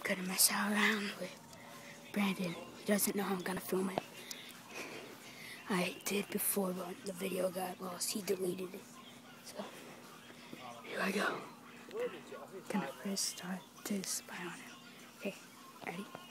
gonna mess around with Brandon. He doesn't know I'm gonna film it. I did before, but the video got lost. He deleted it. So, here I go. Gonna first start to spy on him. Okay, ready?